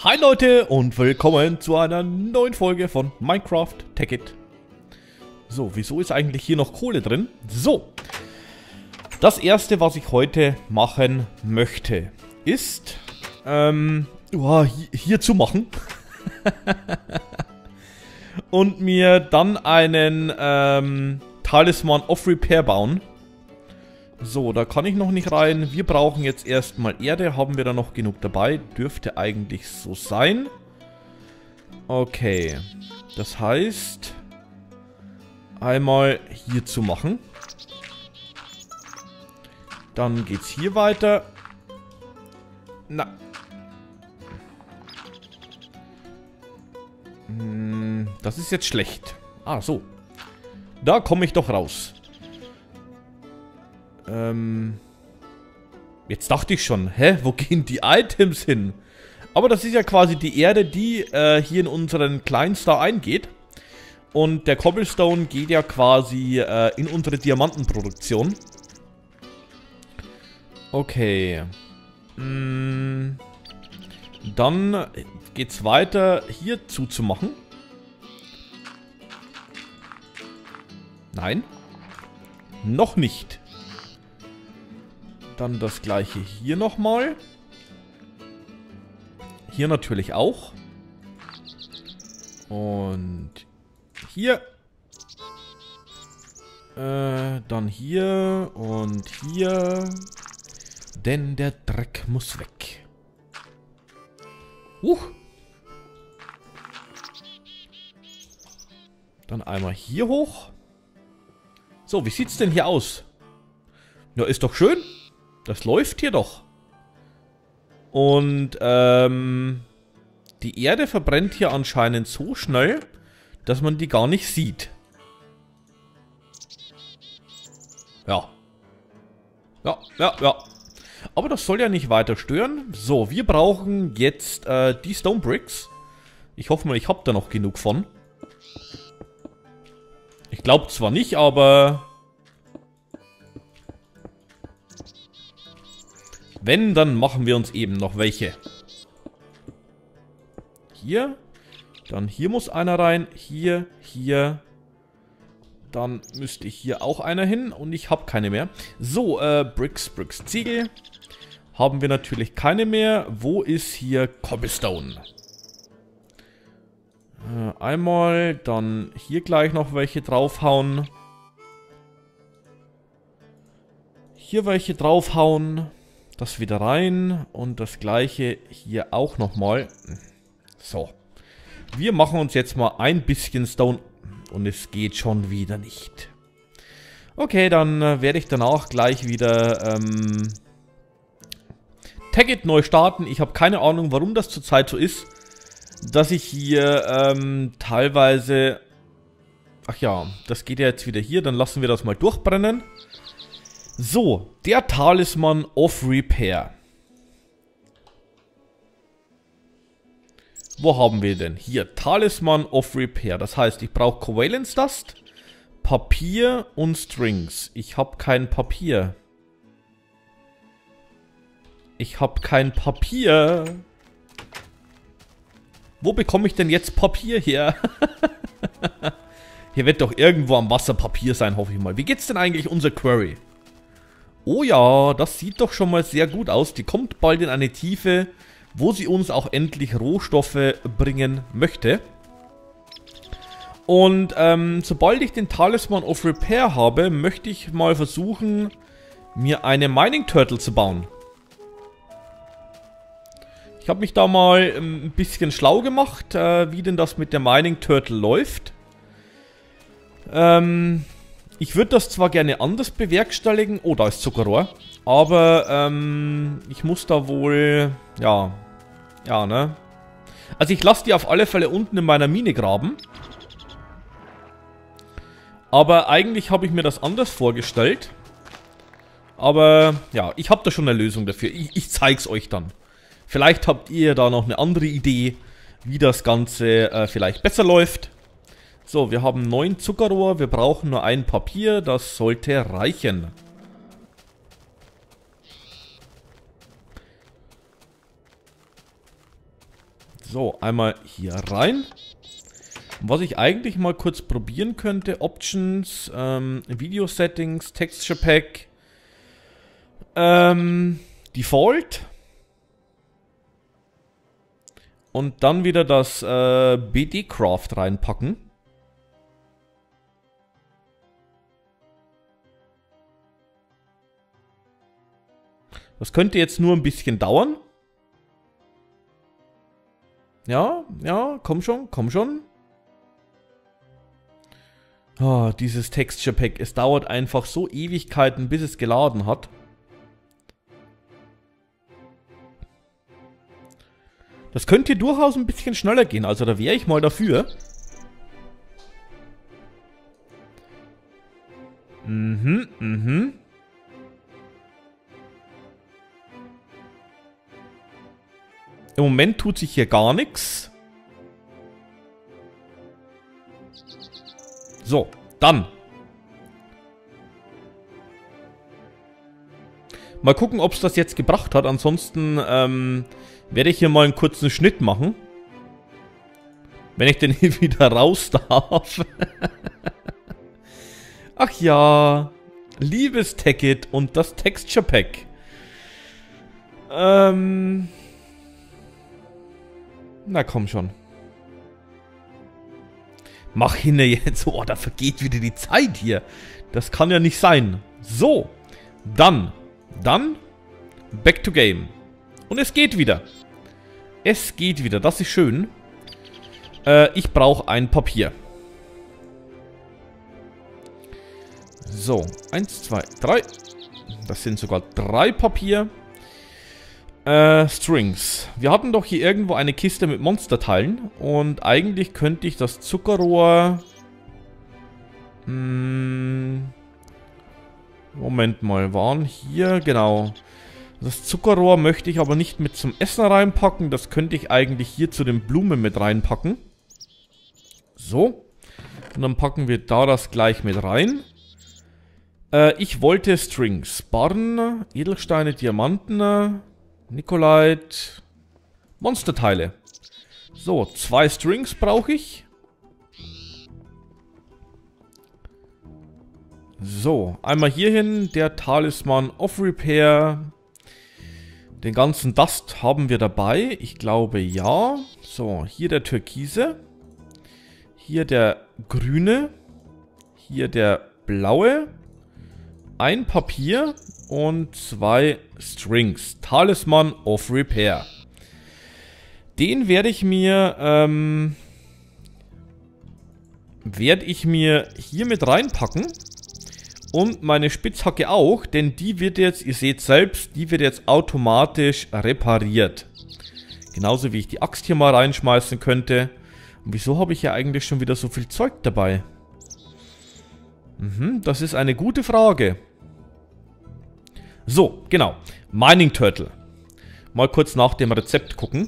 Hi Leute und willkommen zu einer neuen Folge von Minecraft Tekkit. So, wieso ist eigentlich hier noch Kohle drin? So, das erste, was ich heute machen möchte, ist, hier zu machen. Und mir dann einen, Talisman of Repair bauen. So, da kann ich noch nicht rein. Wir brauchen jetzt erstmal Erde. Haben wir da noch genug dabei? Dürfte eigentlich so sein. Okay. Das heißt, einmal hier zu machen. Dann geht's hier weiter. Na. Das ist jetzt schlecht. Ah, so. Da komme ich doch raus. Jetzt dachte ich schon, wo gehen die Items hin? Aber das ist ja quasi die Erde, die hier in unseren kleinen Star eingeht. Und der Cobblestone geht ja quasi in unsere Diamantenproduktion. Okay. Dann geht's weiter, hier zuzumachen. Nein. Noch nicht. Dann das gleiche hier nochmal. Hier natürlich auch. Und hier. Dann hier und hier. Denn der Dreck muss weg. Dann einmal hier hoch. So, wie sieht's denn hier aus? Ja, ist doch schön. Das läuft hier doch. Und, die Erde verbrennt hier anscheinend so schnell, dass man die gar nicht sieht. Ja. Ja. Aber das soll ja nicht weiter stören. So, wir brauchen jetzt, die Stone Bricks. Ich hoffe mal, ich habe da noch genug von. Ich glaube zwar nicht, aber... Wenn, dann machen wir uns eben noch welche. Hier. Dann hier muss einer rein. Hier, hier. Dann müsste hier auch einer hin. Und ich habe keine mehr. So, Bricks, Ziegel. Haben wir natürlich keine mehr. Wo ist hier Cobblestone? Einmal, dann hier gleich noch welche draufhauen. Hier welche draufhauen. Das wieder rein und das gleiche hier auch nochmal. So. Wir machen uns jetzt mal ein bisschen Stone und es geht schon wieder nicht. Okay, dann werde ich danach gleich wieder Tekkit neu starten. Ich habe keine Ahnung, warum das zurzeit so ist, dass ich hier teilweise... Ach ja, das geht ja jetzt wieder hier. Dann lassen wir das mal durchbrennen. So, der Talisman of Repair. Wo haben wir denn? Hier, Talisman of Repair. Das heißt, ich brauche Covalence Dust, Papier und Strings. Ich habe kein Papier. Ich habe kein Papier. Wo bekomme ich denn jetzt Papier her? Hier wird doch irgendwo am Wasser Papier sein, hoffe ich mal. Wie geht's denn eigentlich unser Quarry? Oh ja, das sieht doch schon mal sehr gut aus. Die kommt bald in eine Tiefe, wo sie uns auch endlich Rohstoffe bringen möchte. Und sobald ich den Talisman of Repair habe, möchte ich mal versuchen, mir eine Mining Turtle zu bauen. Ich habe mich da mal ein bisschen schlau gemacht, wie denn das mit der Mining Turtle läuft. Ich würde das zwar gerne anders bewerkstelligen. Oh, da ist Zuckerrohr. Aber, ich muss da wohl... Ja, ne? Also ich lasse die auf alle Fälle unten in meiner Mine graben. Aber eigentlich habe ich mir das anders vorgestellt. Aber, ja, ich habe da schon eine Lösung dafür. Ich zeig's euch dann. Vielleicht habt ihr da noch eine andere Idee, wie das Ganze vielleicht besser läuft. So, wir haben 9 Zuckerrohr, wir brauchen nur ein Papier, das sollte reichen. So, einmal hier rein. Was ich eigentlich mal kurz probieren könnte, Options, Video Settings, Texture Pack, Default und dann wieder das BD Craft reinpacken. Das könnte jetzt nur ein bisschen dauern. Ja, ja, komm schon, komm schon. Oh, dieses Texture Pack, es dauert einfach so Ewigkeiten, bis es geladen hat. Das könnte durchaus ein bisschen schneller gehen, also da wäre ich mal dafür. Im Moment tut sich hier gar nichts. So, dann. Mal gucken, ob es das jetzt gebracht hat. Ansonsten werde ich hier mal einen kurzen Schnitt machen. Wenn ich denn hier wieder raus darf. Ach ja. Liebes Tekkit und das Texture Pack. Na komm schon. Mach hin jetzt. Oh, da vergeht wieder die Zeit hier. Das kann ja nicht sein. So. Dann. Back to game. Und es geht wieder. Es geht wieder. Das ist schön. Ich brauche ein Papier. So. 1, 2, 3. Das sind sogar 3 Papier. Strings. Wir hatten doch hier irgendwo eine Kiste mit Monsterteilen. Und eigentlich könnte ich das Zuckerrohr... Moment mal, waren hier... Genau. Das Zuckerrohr möchte ich aber nicht mit zum Essen reinpacken. Das könnte ich eigentlich hier zu den Blumen mit reinpacken. So. Und dann packen wir da das gleich mit rein. Ich wollte Strings. Barren, Edelsteine, Diamanten... Nikolite, Monsterteile. So, 2 Strings brauche ich. So, einmal hierhin, der Talisman of Repair. Den ganzen Dust haben wir dabei. Ich glaube, ja. So, hier der Türkise. Hier der grüne. Hier der blaue. Ein Papier. Und 2 Strings. Talisman of Repair. Den werde ich mir hier mit reinpacken. Und meine Spitzhacke auch. Denn die wird jetzt, ihr seht selbst, die wird jetzt automatisch repariert. Genauso wie ich die Axt hier mal reinschmeißen könnte. Und wieso habe ich ja eigentlich schon wieder so viel Zeug dabei? Das ist eine gute Frage. So, genau. Mining Turtle. Mal kurz nach dem Rezept gucken.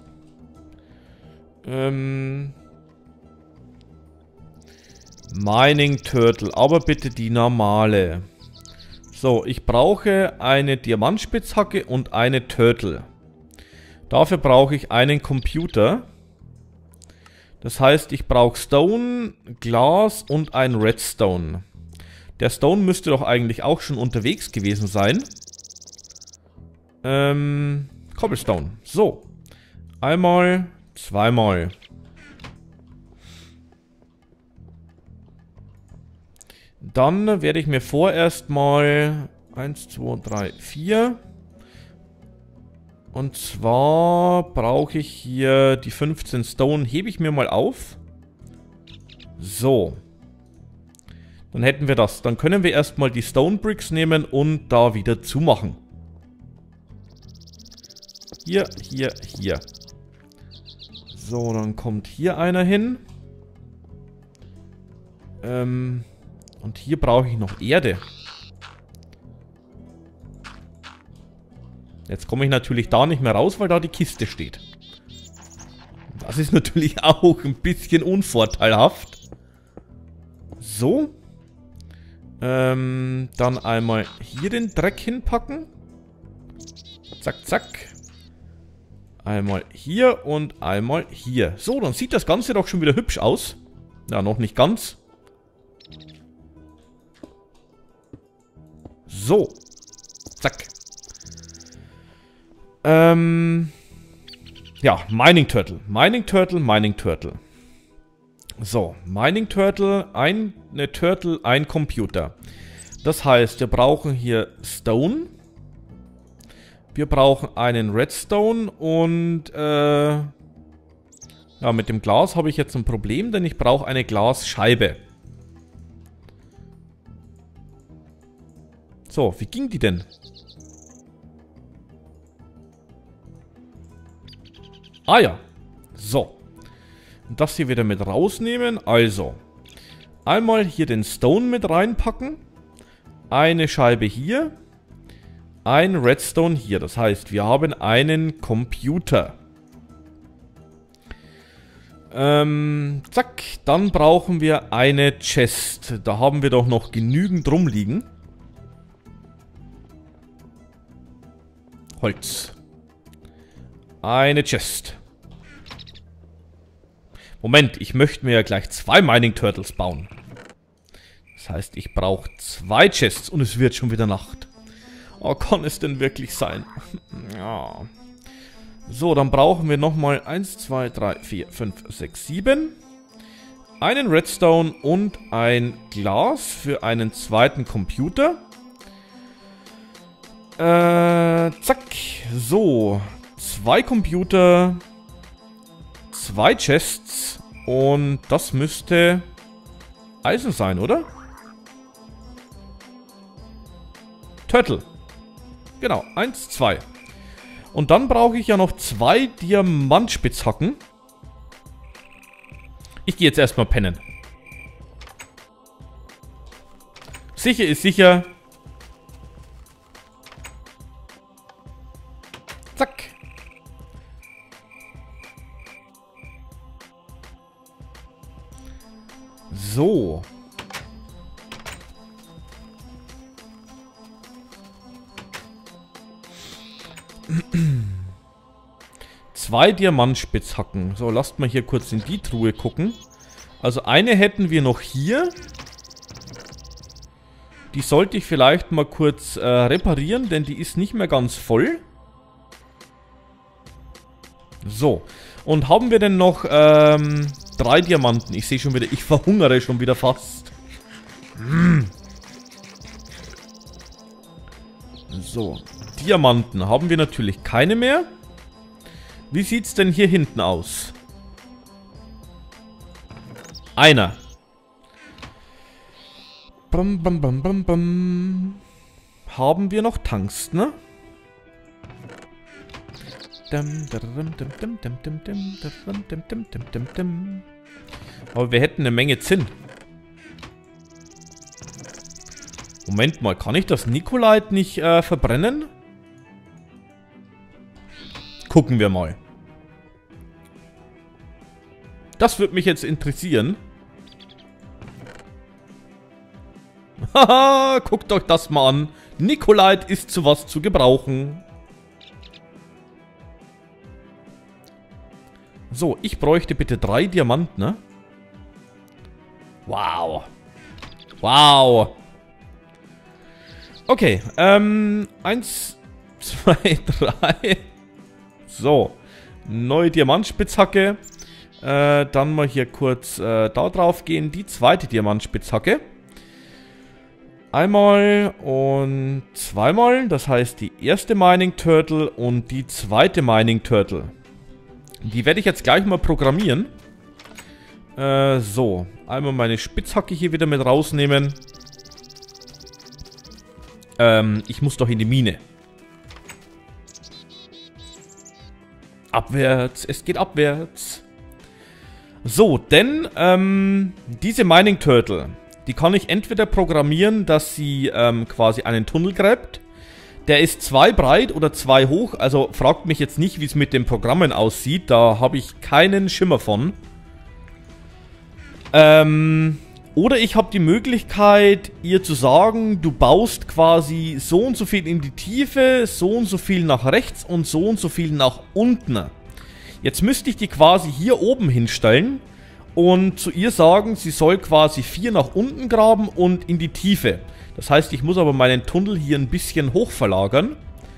Mining Turtle, aber bitte die normale. So, ich brauche eine Diamantspitzhacke und eine Turtle. Dafür brauche ich einen Computer. Das heißt, ich brauche Stone, Glas und ein Redstone. Der Stone müsste doch eigentlich auch schon unterwegs gewesen sein. Cobblestone. So. Einmal, zweimal. Dann werde ich mir vorerst mal 1, 2, 3, 4. Und zwar brauche ich hier die 15 Stone. Hebe ich mir mal auf. So. Dann hätten wir das. Dann können wir erstmal die Stone Bricks nehmen und da wieder zumachen. Hier, hier, hier. So, dann kommt hier einer hin. Und hier brauche ich noch Erde. Jetzt komme ich natürlich da nicht mehr raus, weil da die Kiste steht. Das ist natürlich auch ein bisschen unvorteilhaft. So. Dann einmal hier den Dreck hinpacken. Zack, zack. Einmal hier und einmal hier. So, dann sieht das Ganze doch schon wieder hübsch aus. Ja, noch nicht ganz. So. Zack. Ja, Mining Turtle. Mining Turtle, Mining Turtle. So, Mining Turtle, eine Turtle, ein Computer. Das heißt, wir brauchen hier Stone. Wir brauchen einen Redstone und ja, mit dem Glas habe ich jetzt ein Problem, denn ich brauche eine Glasscheibe. So, wie ging die denn? Ah ja, so. Und das hier wieder mit rausnehmen. Also, einmal hier den Stone mit reinpacken. Eine Scheibe hier. Ein Redstone hier. Das heißt, wir haben einen Computer. Zack. Dann brauchen wir eine Chest. Da haben wir doch noch genügend rumliegen. Holz. Eine Chest. Moment, ich möchte mir ja gleich 2 Mining Turtles bauen. Das heißt, ich brauche 2 Chests und es wird schon wieder Nacht. Oh, kann es denn wirklich sein? Ja. So, dann brauchen wir nochmal 1, 2, 3, 4, 5, 6, 7. Einen Redstone und ein Glas für einen zweiten Computer. Zack. So. 2 Computer. 2 Chests. Und das müsste Eisen sein, oder? Turtle. Genau, 1, 2. Und dann brauche ich ja noch 2 Diamantspitzhacken. Ich gehe jetzt erstmal pennen. Sicher ist sicher. Zack. So. Zwei Diamantspitzhacken. So, lasst mal hier kurz in die Truhe gucken. Also eine hätten wir noch hier. Die sollte ich vielleicht mal kurz reparieren, denn die ist nicht mehr ganz voll. So. Und haben wir denn noch 3 Diamanten? Ich sehe schon wieder, ich verhungere schon wieder fast. So. Diamanten haben wir natürlich keine mehr. Wie sieht es denn hier hinten aus? Einer. Bam, bam, bam, bam, bam. Haben wir noch Tungsten, ne? Aber wir hätten eine Menge Zinn. Moment mal, kann ich das Nikolite nicht verbrennen? Gucken wir mal. Das würde mich jetzt interessieren. Haha, guckt euch das mal an. Nikolite ist zu was zu gebrauchen. So, ich bräuchte bitte 3 Diamanten, ne? Wow. Wow. Okay, 1, 2, 3. So, neue Diamantspitzhacke. Dann mal hier kurz da drauf gehen. Die zweite Diamantspitzhacke. Einmal und zweimal. Das heißt die erste Mining Turtle und die zweite Mining Turtle. Die werde ich jetzt gleich mal programmieren. So, einmal meine Spitzhacke hier wieder mit rausnehmen. Ich muss doch in die Mine. Abwärts, es geht abwärts. So, denn diese Mining Turtle, die kann ich entweder programmieren, dass sie quasi einen Tunnel gräbt. Der ist 2 breit oder 2 hoch, also fragt mich jetzt nicht, wie es mit den Programmen aussieht, da habe ich keinen Schimmer von. Oder ich habe die Möglichkeit, ihr zu sagen, du baust quasi so und so viel in die Tiefe, so und so viel nach rechts und so viel nach unten. Jetzt müsste ich die quasi hier oben hinstellen und zu ihr sagen, sie soll quasi 4 nach unten graben und in die Tiefe. Das heißt, ich muss aber meinen Tunnel hier ein bisschen hoch verlagern.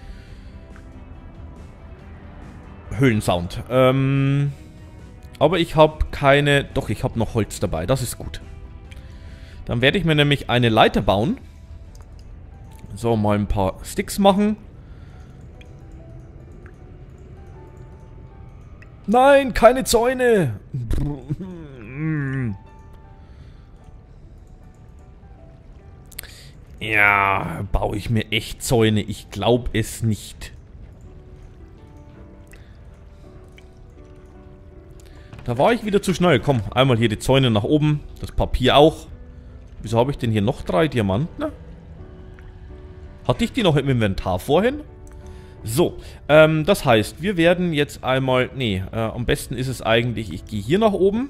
Höhlensound. Aber ich habe keine... Doch, ich habe noch Holz dabei. Das ist gut. Dann werde ich mir nämlich eine Leiter bauen. So, mal ein paar Sticks machen. Nein, keine Zäune! Ja, baue ich mir echt Zäune? Ich glaube es nicht. Da war ich wieder zu schnell. Komm, einmal hier die Zäune nach oben. Das Papier auch. Wieso habe ich denn hier noch 3 Diamanten? Hatte ich die noch im Inventar vorhin? So, das heißt, wir werden jetzt einmal... Nee, am besten ist es eigentlich, ich gehe hier nach oben.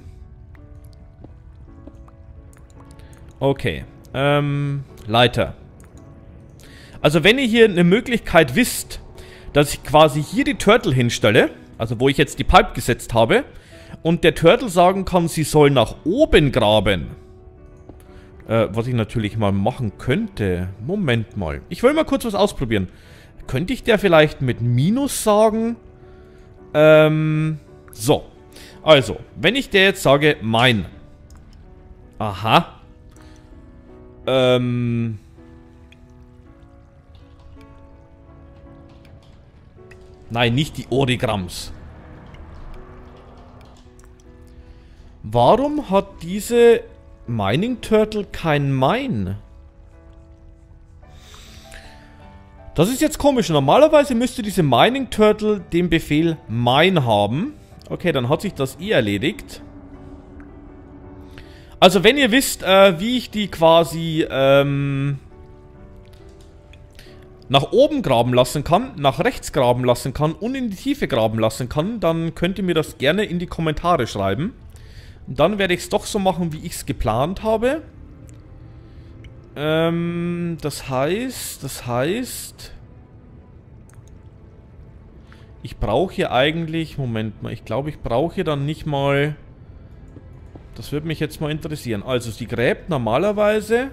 Okay, Leiter. Also wenn ihr hier eine Möglichkeit wisst, dass ich quasi hier die Turtle hinstelle, also wo ich jetzt die Pipe gesetzt habe, und der Turtle sagen kann, sie soll nach oben graben. Was ich natürlich mal machen könnte. Moment mal. Ich will mal kurz was ausprobieren. Könnte ich der vielleicht mit Minus sagen? So. Also, wenn ich der jetzt sage, mein. Aha. Nein, nicht die Origramms. Warum hat diese Mining Turtle kein Mine? Das ist jetzt komisch. Normalerweise müsste diese Mining Turtle den Befehl Mine haben. Okay, dann hat sich das eh erledigt. Also wenn ihr wisst, wie ich die quasi nach oben graben lassen kann, nach rechts graben lassen kann und in die Tiefe graben lassen kann, dann könnt ihr mir das gerne in die Kommentare schreiben. Und dann werde ich es doch so machen, wie ich es geplant habe. Das heißt... Ich brauche hier eigentlich... Moment mal, ich glaube, ich brauche hier dann nicht mal... Das würde mich jetzt mal interessieren. Also, sie gräbt normalerweise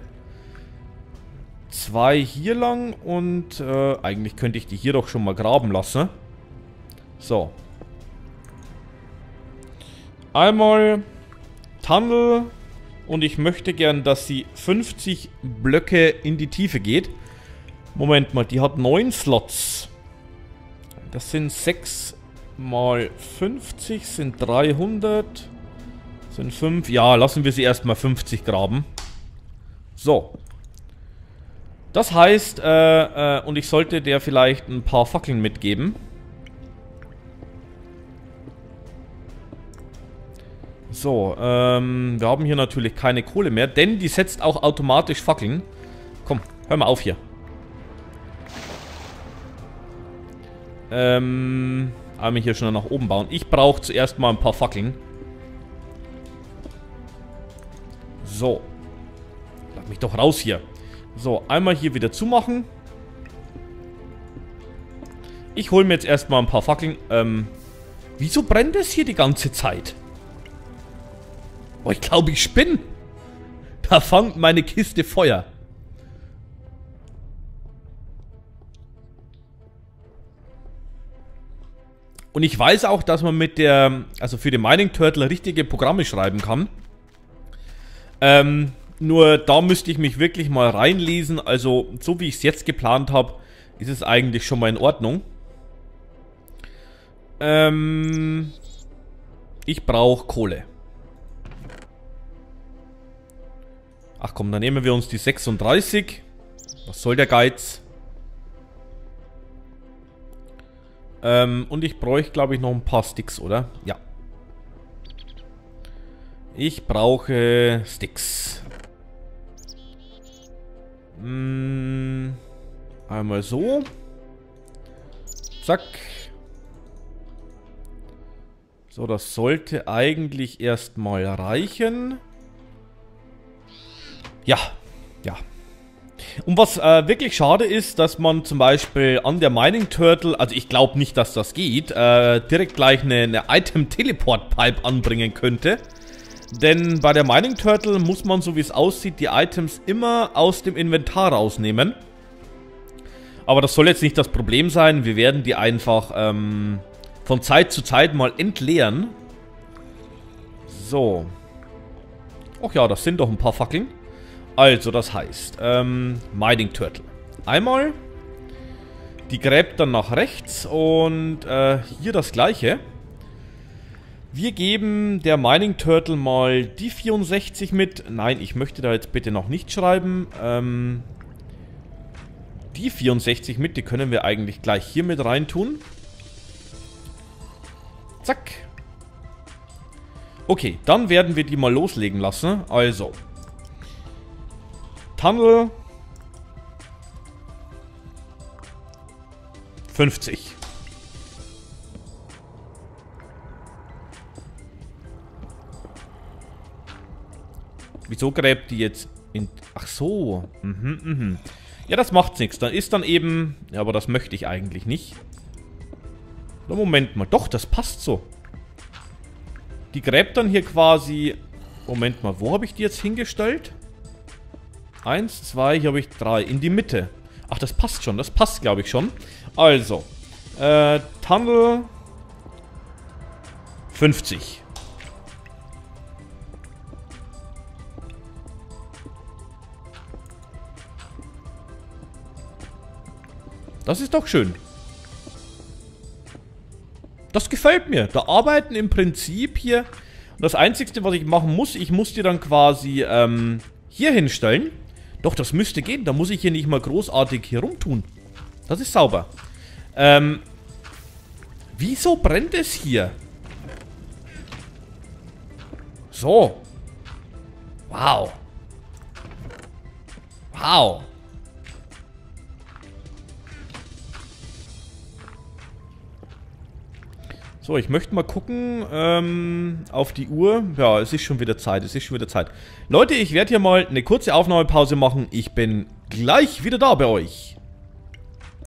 2 hier lang und eigentlich könnte ich die hier doch schon mal graben lassen. So. Einmal Tunnel und ich möchte gern, dass sie 50 Blöcke in die Tiefe geht. Moment mal, die hat 9 Slots. Das sind 6 mal 50, sind 300, sind 5. Ja, lassen wir sie erstmal 50 graben. So. Das heißt, und ich sollte der vielleicht ein paar Fackeln mitgeben. So, wir haben hier natürlich keine Kohle mehr, denn die setzt auch automatisch Fackeln. Komm, hör mal auf hier. Einmal hier schon nach oben bauen. Ich brauche zuerst mal ein paar Fackeln. So. Lass mich doch raus hier. So, einmal hier wieder zumachen. Ich hole mir jetzt erstmal ein paar Fackeln. Wieso brennt es hier die ganze Zeit? Oh, ich glaube, ich spinne. Da fängt meine Kiste Feuer. Und ich weiß auch, dass man mit der, also für den Mining Turtle richtige Programme schreiben kann. Nur da müsste ich mich wirklich mal reinlesen. Also, so wie ich es jetzt geplant habe, ist es eigentlich schon mal in Ordnung. Ich brauche Kohle. Ach komm, dann nehmen wir uns die 36. Was soll der Geiz? Und ich bräuchte, glaube ich, noch ein paar Sticks, oder? Ja. Ich brauche Sticks. Einmal so. Zack. So, das sollte eigentlich erstmal reichen. Ja, ja. Und was wirklich schade ist, dass man zum Beispiel an der Mining Turtle, also ich glaube nicht, dass das geht, direkt gleich eine Item-Teleport-Pipe anbringen könnte. Denn bei der Mining Turtle muss man, so wie es aussieht, die Items immer aus dem Inventar rausnehmen. Aber das soll jetzt nicht das Problem sein. Wir werden die einfach von Zeit zu Zeit mal entleeren. So. Ach ja, das sind doch ein paar Fackeln. Also, das heißt, Mining Turtle. Einmal. Die gräbt dann nach rechts und hier das gleiche. Wir geben der Mining Turtle mal die 64 mit. Nein, ich möchte da jetzt bitte noch nicht schreiben. Die 64 mit, die können wir eigentlich gleich hier mit reintun. Zack. Okay, dann werden wir die mal loslegen lassen. Also. Tunnel. 50. Wieso gräbt die jetzt in... Ach so. Ja, das macht nichts. Dann ist dann eben... Ja, aber das möchte ich eigentlich nicht. Na, Moment mal. Doch, das passt so. Die gräbt dann hier quasi... Moment mal, wo habe ich die jetzt hingestellt? 1, 2, hier habe ich 3. In die Mitte. Ach, das passt schon. Das passt, glaube ich, schon. Also. Tunnel... 50. Das ist doch schön. Das gefällt mir. Da arbeiten im Prinzip hier... Das Einzige, was ich machen muss, ich muss die dann quasi hier hinstellen. Doch, das müsste gehen. Da muss ich hier nicht mal großartig hier rumtun. Das ist sauber. Wieso brennt es hier? So. Wow. Wow. So, ich möchte mal gucken auf die Uhr. Ja, es ist schon wieder Zeit. Es ist schon wieder Zeit. Leute, ich werde hier mal eine kurze Aufnahmepause machen. Ich bin gleich wieder da bei euch.